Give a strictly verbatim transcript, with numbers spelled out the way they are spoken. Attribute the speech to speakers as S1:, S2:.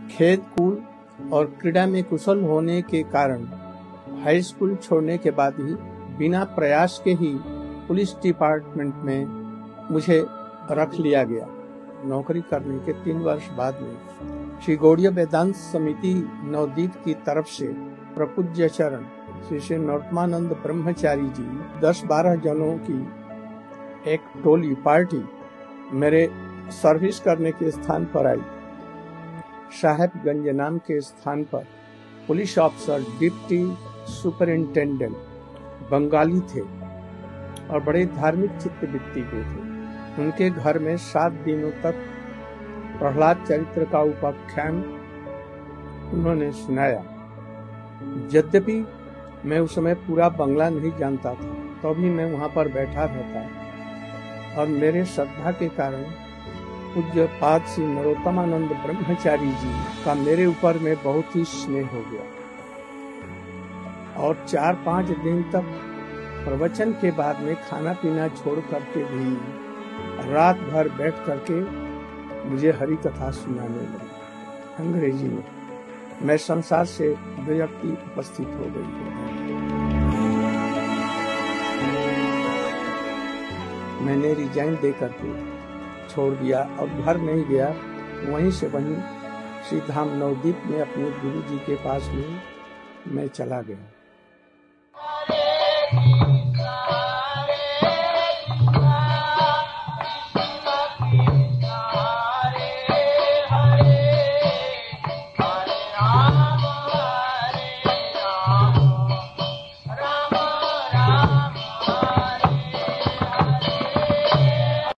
S1: खेल कूद और क्रीड़ा में कुशल होने के कारण हाई स्कूल छोड़ने के बाद ही बिना प्रयास के ही पुलिस डिपार्टमेंट में मुझे रख लिया गया। नौकरी करने के तीन वर्ष बाद में श्री गौड़ीय वेदांत समिति नवदीप की तरफ से प्रपूज्य चरण श्री श्री नरोत्तमानंद ब्रह्मचारी जी दस बारह जनों की एक टोली पार्टी मेरे सर्विस करने के स्थान पर आई। साहेबगंज नाम के स्थान पर police officer deputy superintendent Bengali थे और बड़े धार्मिक चित्तवृत्ति के थे। उनके घर में सात दिनों तक प्रहलाद चरित्र का उपाख्यान उन्होंने सुनाया। यद्यपि मैं उस समय पूरा बंगला नहीं जानता था, तो भी मैं वहां पर बैठा रहता और मेरे श्रद्धा के कारण पूज्य पाद श्री नरोत्तमानंद ब्रह्मचारी जी का मेरे ऊपर में बहुत ही स्नेह हो गया और चार पांच दिन तक प्रवचन के बाद में खाना पीना छोड़ करके भी रात भर बैठ करके मुझे हरि कथा सुनाने लगे अंग्रेजी में। मैं संसार से विरक्ति उपस्थित हो गई। मैंने रिजाइन दे करके छोड़ दिया और घर नहीं गया। वहीं से वहीं श्री धाम नवदीप में अपने गुरु जी के पास में मैं चला गया।